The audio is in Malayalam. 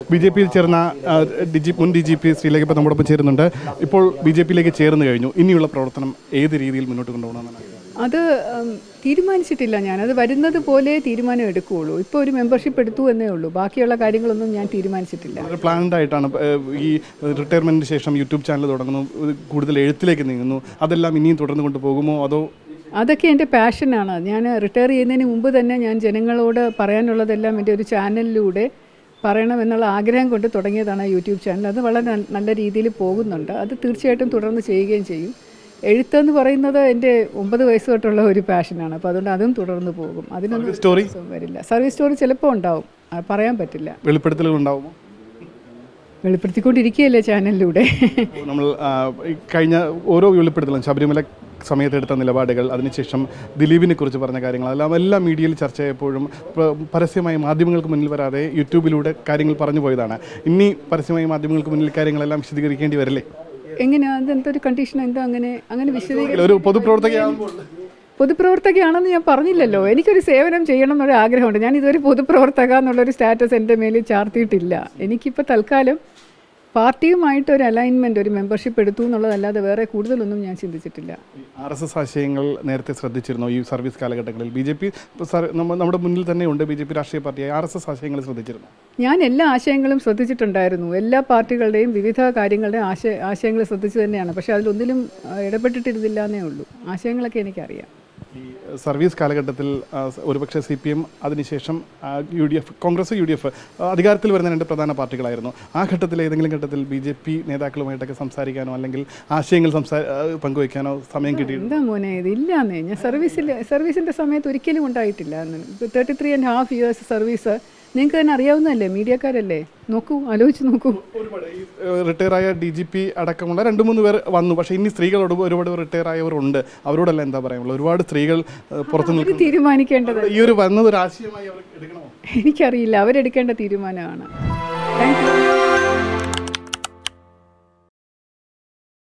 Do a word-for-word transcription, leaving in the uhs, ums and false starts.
ബി ജെ പിയിൽ ചേർന്ന ഡി ജി മുൻ ഡി ജി പി ശ്രീലേഖ ഇപ്പോൾ നമ്മോടൊപ്പം ചേരുന്നുണ്ട്. ഇപ്പോൾ ബി ജെ പിയിലേക്ക് ചേർന്ന് കഴിഞ്ഞു. ഇനിയുള്ള പ്രവർത്തനം ഏത് രീതിയിൽ മുന്നോട്ട് കൊണ്ടുപോകണമെന്നാണ്? അത് തീരുമാനിച്ചിട്ടില്ല. ഞാനത് വരുന്നത് പോലെ തീരുമാനം എടുക്കുകയുള്ളൂ. ഇപ്പോൾ ഒരു മെമ്പർഷിപ്പ് എടുത്തു എന്നേ ഉള്ളൂ. ബാക്കിയുള്ള കാര്യങ്ങളൊന്നും ഞാൻ തീരുമാനിച്ചിട്ടില്ല. പ്ലാൻഡ് ആയിട്ടാണ് ഈ റിട്ടയർമെൻറ്റിന് ശേഷം യൂട്യൂബ് ചാനൽ തുടങ്ങുന്നു, കൂടുതൽ എഴുത്തിലേക്ക് നീങ്ങുന്നു. അതെല്ലാം ഇനിയും തുടർന്ന് കൊണ്ടുപോകുമോ അതോ? അതൊക്കെ എൻ്റെ പാഷനാണ്. ഞാൻ റിട്ടയർ ചെയ്യുന്നതിന് മുമ്പ് തന്നെ ഞാൻ ജനങ്ങളോട് പറയാനുള്ളതെല്ലാം എൻ്റെ ഒരു ചാനലിലൂടെ പറയണമെന്നുള്ള ആഗ്രഹം കൊണ്ട് തുടങ്ങിയതാണ് യൂട്യൂബ് ചാനൽ. അത് വളരെ നല്ല രീതിയിൽ പോകുന്നുണ്ട്. അത് തീർച്ചയായിട്ടും തുടർന്ന് ചെയ്യുകയും ചെയ്യും. എഴുത്തെന്ന് പറയുന്നത് എൻ്റെ ഒമ്പത് വയസ്സ് തൊട്ടുള്ള ഒരു പാഷനാണ്. അപ്പോൾ അതുകൊണ്ട് അതും തുടർന്ന് പോകും. അതിനൊന്നും സ്റ്റോറി വരില്ല. സർവീസ് സ്റ്റോറി ചിലപ്പോൾ ഉണ്ടാവും, പറയാൻ പറ്റില്ല. വെളിപ്പെടുത്തലുകൾ ഉണ്ടാവുമോ? വെളിപ്പെടുത്തിക്കൊണ്ടിരിക്കുകയല്ലേ ചാനലിലൂടെ. നമ്മൾ കഴിഞ്ഞ ഓരോ വെളിപ്പെടുത്തലും ശബരിമല സമയത്തെടുത്ത നിലപാടുകൾ, അതിനുശേഷം ദിലീപിനെ കുറിച്ച് പറഞ്ഞ കാര്യങ്ങൾ, എല്ലാം എല്ലാ മീഡിയയിൽ ചർച്ച ചെയ്യപ്പോഴും പരസ്യമായി മാധ്യമങ്ങൾക്ക് മുന്നിൽ വരാതെ യൂട്യൂബിലൂടെ കാര്യങ്ങൾ പറഞ്ഞു പോയതാണ്. ഇനി പരസ്യമായി മാധ്യമങ്ങൾക്ക് മുന്നിൽ കാര്യങ്ങളെല്ലാം വിശദീകരിക്കേണ്ടി വരില്ലേ? എങ്ങനെയാ? അതെന്തൊരു കണ്ടീഷൻ? എന്താ അങ്ങനെ അങ്ങനെ വിശദീകരിക്കും? ഒരു പൊതുപ്രവർത്തകയാകുമ്പോൾ പൊതുപ്രവർത്തകയാണെന്ന് ഞാൻ പറഞ്ഞില്ലല്ലോ. എനിക്കൊരു സേവനം ചെയ്യണം എന്നൊരു ആഗ്രഹമുണ്ട്. ഞാൻ ഇതുവരെ പൊതുപ്രവർത്തക എന്നുള്ളൊരു സ്റ്റാറ്റസ് എൻ്റെ മേലിൽ ചാർത്തിയിട്ടില്ല. എനിക്കിപ്പോൾ തൽക്കാലം പാർട്ടിയുമായിട്ട് ഒരു അലൈൻമെൻറ്റ്, ഒരു മെമ്പർഷിപ്പ് എടുത്തു എന്നുള്ളതല്ലാതെ വേറെ കൂടുതലൊന്നും ഞാൻ ചിന്തിച്ചിട്ടില്ല. ആർ എസ് എസ് ആശയങ്ങൾ നേരത്തെ ശ്രദ്ധിച്ചിരുന്നോ ഈ സർവീസ് കാലഘട്ടങ്ങളിൽ? ബി ജെ പി നമ്മുടെ മുന്നിൽ തന്നെയുണ്ട്, ബി ജെ പി രാഷ്ട്രീയ പാർട്ടിയായി. ആർ എസ് എസ് ആശയങ്ങൾ ശ്രദ്ധിച്ചിരുന്നു? ഞാൻ എല്ലാ ആശയങ്ങളും ശ്രദ്ധിച്ചിട്ടുണ്ടായിരുന്നു. എല്ലാ പാർട്ടികളുടെയും വിവിധ കാര്യങ്ങളുടെയും ആശയ ആശയങ്ങൾ ശ്രദ്ധിച്ചു തന്നെയാണ്. പക്ഷേ അതിലൊന്നിലും ഇടപെട്ടിട്ടിരുന്നില്ല എന്നേ ഉള്ളൂ. ആശയങ്ങളൊക്കെ എനിക്കറിയാം. ഈ സർവീസ് കാലഘട്ടത്തിൽ ഒരുപക്ഷെ സി പി എം, അതിനുശേഷം U D F, Congress, U D F അധികാരത്തിൽ വരുന്ന രണ്ട് പ്രധാന പാർട്ടികളായിരുന്നു. ആ ഘട്ടത്തിൽ ഏതെങ്കിലും ഘട്ടത്തിൽ ബി ജെ പി നേതാക്കളുമായിട്ടൊക്കെ സംസാരിക്കാനോ അല്ലെങ്കിൽ ആശയങ്ങൾ സംസാ പങ്കുവയ്ക്കാനോ സമയം കിട്ടി? എന്താ മോനെ ഇത്? ഇല്ലാന്നേ. ഞാൻ സർവീസിൽ സർവീസിൻ്റെ സമയത്ത് ഒരിക്കലും ഉണ്ടായിട്ടില്ല. Thirty three and half years service നിങ്ങൾക്ക് തന്നെ അറിയാവുന്നതല്ലേ, മീഡിയക്കാരല്ലേ? നോക്കൂ, ആലോചിച്ച് നോക്കൂ. ഒരുപാട് ഈ റിട്ടയറായ ഡി ജി പി അടക്കമുള്ള രണ്ട് മൂന്ന് പേർ വന്നു. പക്ഷേ ഇനി സ്ത്രീകളോട് ഒരുപാട് റിട്ടയർ ആയവരുണ്ട്. അവരോടല്ല എന്താ പറയാനുള്ളത്? ഒരുപാട് സ്ത്രീകൾ പുറത്ത് തീരുമാനിക്കേണ്ടത്. ഈ ഒരു വന്നത് ഒരു ആശയമായി അവർ എടുക്കണമോ? എനിക്കറിയില്ല. അവരെടുക്കേണ്ട തീരുമാനമാണ്. Thank U.